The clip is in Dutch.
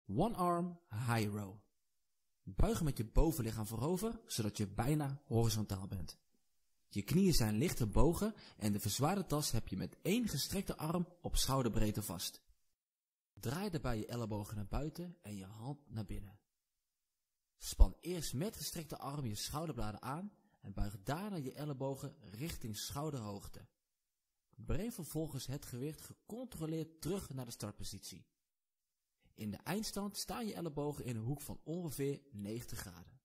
One arm high row. Buigen met je bovenlichaam voorover, zodat je bijna horizontaal bent. Je knieën zijn licht gebogen en de verzwaarde tas heb je met één gestrekte arm op schouderbreedte vast. Draai daarbij je ellebogen naar buiten en je hand naar binnen. Span eerst met gestrekte arm je schouderbladen aan en buig daarna je ellebogen richting schouderhoogte. Breng vervolgens het gewicht gecontroleerd terug naar de startpositie. In de eindstand staan je ellebogen in een hoek van ongeveer 90 graden.